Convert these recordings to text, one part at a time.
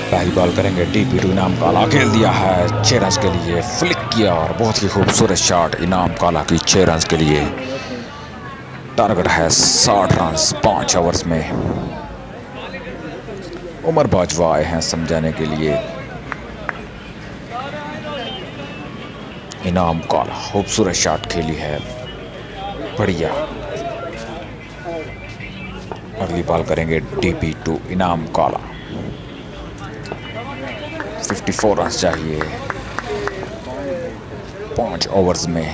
पहली बॉल करेंगे DP to इनाम काला, खेल दिया है 6 रन के लिए, फ्लिक किया और बहुत ही खूबसूरत शॉट इनाम काला की 6 रन के लिए। टारगेट है 60 रन 5 ओवर्स में। उमर बाजवा आए हैं समझाने के लिए। इनाम काला खूबसूरत शॉट खेली है, बढ़िया। अगली बॉल करेंगे डीपी टू इनाम काला, 54 रन चाहिए 5 ओवर्स में।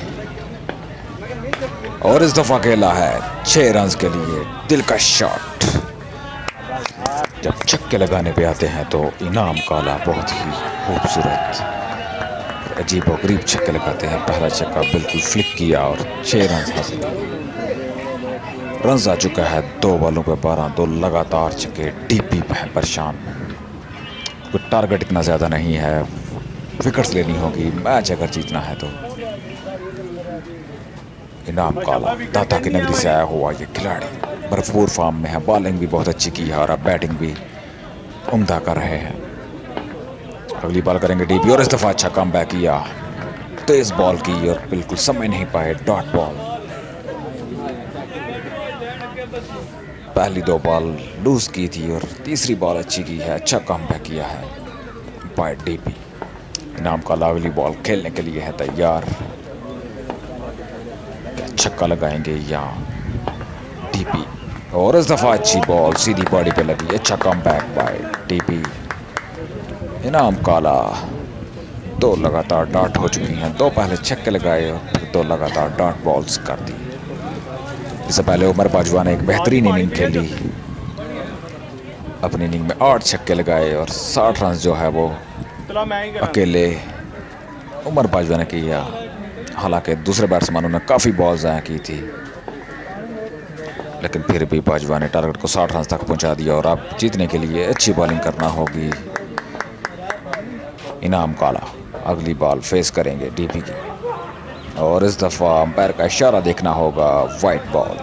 और इस दफा खेला है 6 रन के लिए, दिलकश शॉट। जब छक्के लगाने पे आते हैं तो इनाम काला बहुत ही खूबसूरत अजीब और गरीब छक्के लगाते हैं। पहला छक्का बिल्कुल फ्लिक किया और 6 रन हासिल किए। रन आ चुका है 2 बॉलों पे 12, 2 लगातार छक्के। डीपी है परेशान, कोई टारगेट इतना ज़्यादा नहीं है, विकेट्स लेनी होगी मैच अगर जीतना है तो। इनाम काला दाता की नगरी से आया हुआ ये खिलाड़ी भरपूर फॉर्म में है, बॉलिंग भी बहुत अच्छी की है और अब बैटिंग भी उम्दा कर रहे हैं। अगली बॉल करेंगे डीपी और इस दफा अच्छा कम बैक किया, तेज बॉल की और बिल्कुल समय नहीं पाए, डॉट बॉल। पहली 2 बॉल लूज की थी और तीसरी बॉल अच्छी की है, अच्छा कम बैक किया है बाय डीपी। इनाम काला अगली बॉल खेलने के लिए है तैयार। छक्का लगाएंगे या डीपी, और इस दफा अच्छी बॉल सीधी बॉडी पे लगी, अच्छा कम बैक बाय डीपी। इनाम काला 2 लगातार डॉट हो चुकी हैं, 2 पहले छक्के लगाए और फिर 2 लगातार डॉट बॉल्स कर दी। इससे पहले उमर बाजवा ने एक बेहतरीन इनिंग खेली, अपनी इनिंग में 8 छक्के लगाए और 60 रन जो है वो अकेले उमर बाजवा ने किया। हालांकि दूसरे बैट्समैनों ने काफ़ी बॉल ज़ाया की थी, लेकिन फिर भी बाजवा ने टारगेट को 60 रन तक पहुंचा दिया और अब जीतने के लिए अच्छी बॉलिंग करना होगी। इनाम काला अगली बॉल फेस करेंगे डीपी की, और इस दफ़ा अंपायर का इशारा देखना होगा, वाइट बॉल।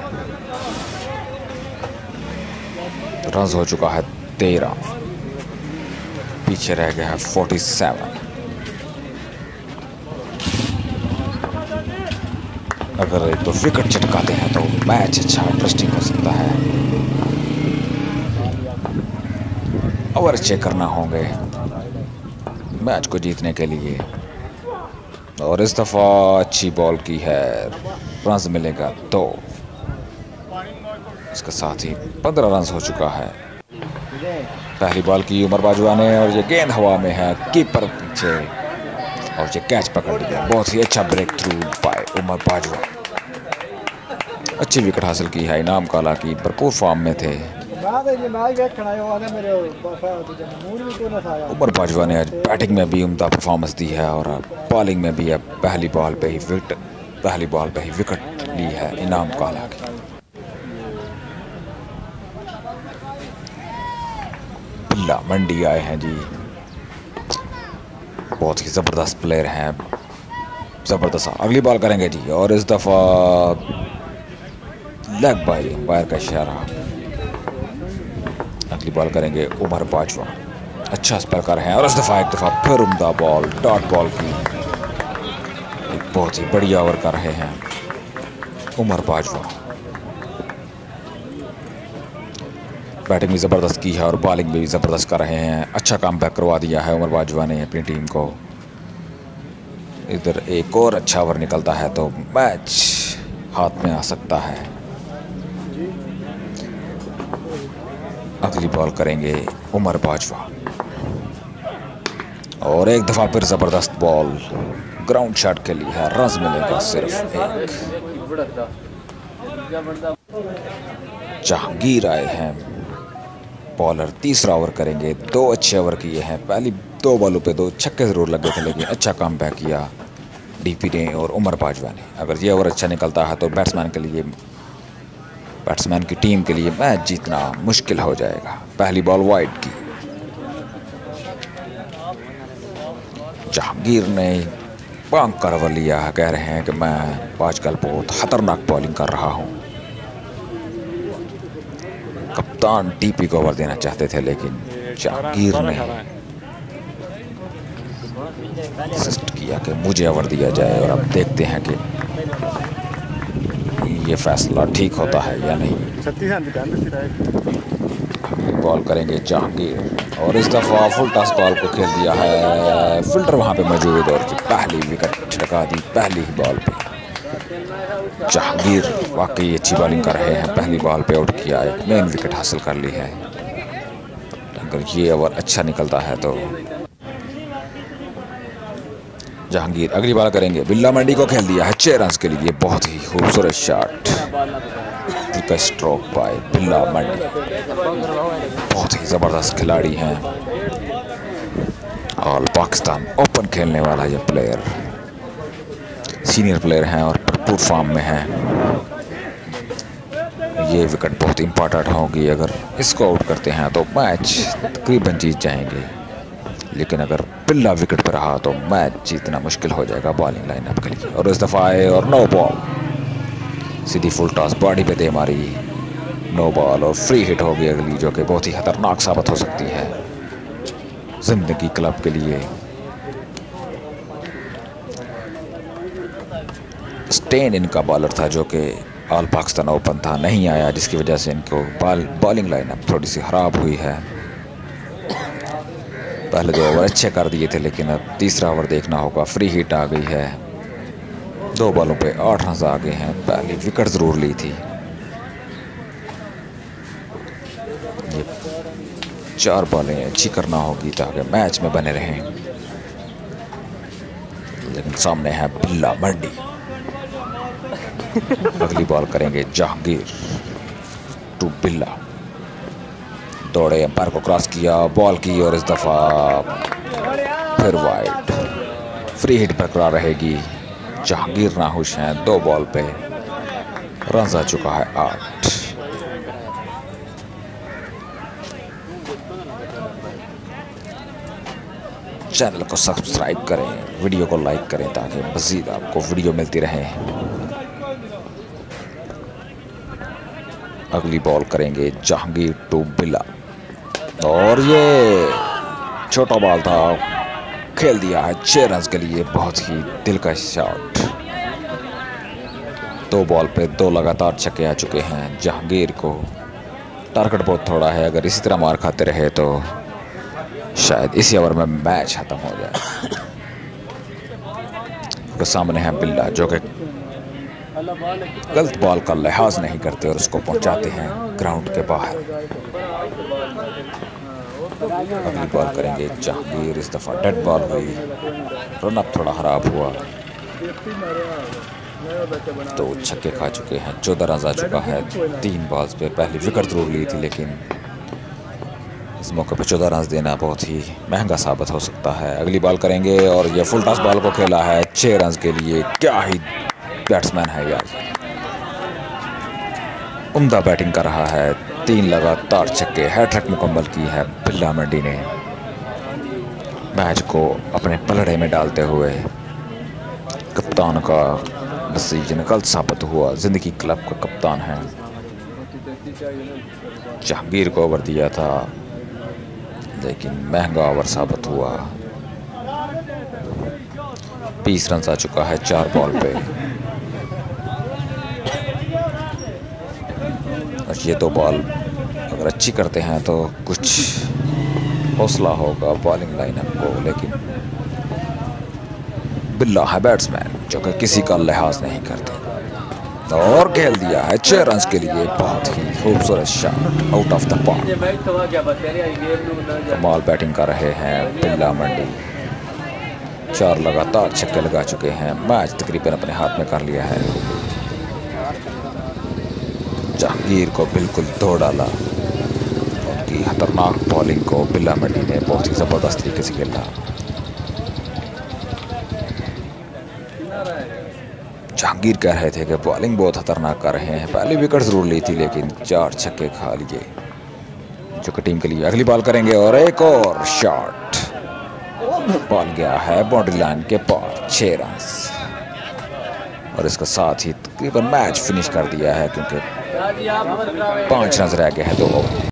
रन हो चुका है 13, पीछे रह गया है 47। अगर एक तो विकेट चटकाते हैं तो मैच अच्छा इंटरेस्टिंग हो सकता है। ओवर अच्छे करना होंगे मैच को जीतने के लिए। और इस दफ़ा अच्छी बॉल की है, रन मिलेगा 2। इसके साथ ही 15 रन हो चुका है। पहली बॉल की उमर बाजवा ने और ये गेंद हवा में है, कीपर पीछे और ये कैच पकड़ लिया। बहुत ही अच्छा break through by Umar Bajwa, अच्छी विकेट हासिल की है। इनाम काला की भरपूर फॉर्म में थे। उमर बाजवा ने आज बैटिंग में भी उम्दा परफॉर्मेंस दी है और बॉलिंग में भी अब पहली बॉल पे ही विकेट ली है इनाम काला की। बिल्ला मंडी आए हैं जी, बहुत ही ज़बरदस्त प्लेयर हैं, ज़बरदस्त। अगली बॉल करेंगे जी, और इस दफ़ा लेग बाय अंपायर का इशारा। अगली बॉल करेंगे उमर बाजवा, अच्छा स्पेल कर रहे हैं, और इस दफ़ा एक दफ़ा फिर उम्दा बॉल, डॉट बॉल की एक बहुत ही बढ़िया ओवर कर रहे हैं उमर बाजवा। बैटिंग भी ज़बरदस्त की है और बॉलिंग भी ज़बरदस्त कर रहे हैं, अच्छा काम बैक करवा दिया है उमर बाजवा ने अपनी टीम को। इधर एक और अच्छा ओवर निकलता है तो मैच हाथ में आ सकता है। अगली बॉल करेंगे उमर बाजवा, और एक दफ़ा फिर ज़बरदस्त बॉल ग्राउंड शॉट के लिए है, रन मिलेगा सिर्फ 1। जहांगीर आए हैं बॉलर, तीसरा ओवर करेंगे। 2 अच्छे ओवर किए हैं, पहली 2 बॉलों पे 2 छक्के ज़रूर लगे थे, लेकिन अच्छा कम बैक किया डीपी ने और उमर बाजवा ने। अगर ये ओवर अच्छा निकलता है तो बैट्समैन की टीम के लिए मैच जीतना मुश्किल हो जाएगा। पहली बॉल वाइड की, जहांगीर ने पांग कर लिया, कह रहे हैं कि मैं आजकल बहुत खतरनाक बॉलिंग कर रहा हूं। कप्तान डीपी को ओवर देना चाहते थे, लेकिन जहांगीर ने इंसिस्ट किया कि मुझे ओवर दिया जाए और अब देखते हैं कि ये फैसला ठीक होता है या नहीं। बॉल करेंगे जहांगीर और इस दफ़ा फुल टॉस बॉल को खेल दिया है। फील्डर वहां पे मौजूद और पहली विकेट छिटका दी पहली ही बॉल पे। जहांगीर वाकई अच्छी बॉलिंग कर रहे हैं, पहली बॉल पे आउट किया, एक मेन विकेट हासिल कर ली है। अगर ये ओवर अच्छा निकलता है तो जहांगीर अगली बार करेंगे। बिल्ला मंडी को खेल दिया है 6 रन के लिए, बहुत ही खूबसूरत शॉट का स्ट्रोक बाय बिल्ला मंडी। बहुत ही जबरदस्त खिलाड़ी हैं और पाकिस्तान ओपन खेलने वाला ये प्लेयर, सीनियर प्लेयर हैं और भरपूर फॉर्म में हैं। ये विकेट बहुत इंपॉर्टेंट होगी, अगर इसको आउट करते हैं तो मैच तकरीबन जीत जाएंगे, लेकिन अगर बिल्ला विकेट पर रहा तो मैच जीतना मुश्किल हो जाएगा बॉलिंग लाइनअप के लिए। और इस दफ़ा आए और नो बॉल, सीधी फुल टॉस बॉडी पे दे मारी, नो बॉल और फ्री हिट होगी अगली, जो कि बहुत ही खतरनाक साबित हो सकती है जिंदगी क्लब के लिए। स्टेन इनका बॉलर था जो कि ऑल पाकिस्तान ओपन था, नहीं आया, जिसकी वजह से इनको बॉलिंग लाइनअप थोड़ी सी ख़राब हुई है। पहले 2 ओवर अच्छे कर दिए थे, लेकिन अब तीसरा ओवर देखना होगा। फ्री हिट आ गई है, 2 बॉलों पे 8 रन आ गए हैं, पहली विकेट ज़रूर ली थी। ये 4 बॉलें अच्छी करना होगी ताकि मैच में बने रहें, लेकिन सामने है बिल्ला मंडी। अगली बॉल करेंगे जहांगीर टू बिल्ला, दौड़े, एम्पायर को क्रॉस किया, बॉल की और इस दफ़ा फिर वाइड। फ्री हिट बरकरार रहेगी। जहांगीर नाखुश हैं, 2 बॉल पे रन आ चुका है 8। चैनल को सब्सक्राइब करें, वीडियो को लाइक करें ताकि मज़ीद आपको वीडियो मिलती रहे। अगली बॉल करेंगे जहांगीर टू बिल्ला और ये छोटा बॉल था, खेल दिया है 6 रन के लिए, बहुत ही दिलकश शॉट। 2 बॉल पे 2 लगातार छक्के आ चुके हैं। जहांगीर को टारगेट बहुत थोड़ा है, अगर इसी तरह मार खाते रहे तो शायद इसी ओवर में मैच खत्म हो जाए। तो सामने है बिल्ला जो कि गलत बॉल का लिहाज नहीं करते और उसको पहुंचाते हैं ग्राउंड के बाहर। अगली बॉल करेंगे जहांगीर, इस दफ़ा डेड बॉल हुई, रनअप थोड़ा खराब हुआ, 2 छक्के खा चुके हैं, 14 रन आ चुका है 3 बॉल्स पे। पहली विकेट जरूर ली थी, लेकिन इस मौके पे 14 रन देना बहुत ही महंगा साबित हो सकता है। अगली बॉल करेंगे और ये फुल टॉस बॉल को खेला है 6 रन के लिए। क्या ही बैट्समैन है यार, उम्दा बैटिंग कर रहा है, 3 लगातार छक्के, हैट्रिक मुकम्मल की है बिल्ला मंडी ने। मैच को अपने पलड़े में डालते हुए कप्तान का डिसीजन गलत साबित हुआ, जिंदगी क्लब का कप्तान है। जहांगीर को ओवर दिया था, लेकिन महंगा ओवर साबित हुआ। 20 रन आ चुका है 4 बॉल पे। और ये 2 बॉल अगर अच्छी करते हैं तो कुछ हौसला होगा बॉलिंग लाइनअप को, लेकिन बिल्ला है बैट्समैन जो कि किसी का लिहाज नहीं करते और खेल दिया है 6 रन के लिए। बहुत ही खूबसूरत shot out of the park. कमाल बैटिंग कर रहे हैं बिल्ला मंडी, 4 लगातार छक्के लगा चुके हैं, मैच तकरीबन अपने हाथ में कर लिया है। जहांगीर को बिल्कुल धो डाला, उनकी खतरनाक बॉलिंग को बिल्ला मंडी ने बहुत ही ज़बरदस्त तरीके से खेला। जहांगीर कह रहे थे कि बॉलिंग बहुत खतरनाक कर रहे हैं, पहली विकेट जरूर ली थी, लेकिन 4 छक्के खा लिए जो कि टीम के लिए। अगली बॉल करेंगे और एक और शॉट, बॉल गया है बाउंड्री लाइन के पार, 6 रन और इसके साथ ही तकरीबन मैच फिनिश कर दिया है, क्योंकि 5 रन रह गए हैं 2 ओवर।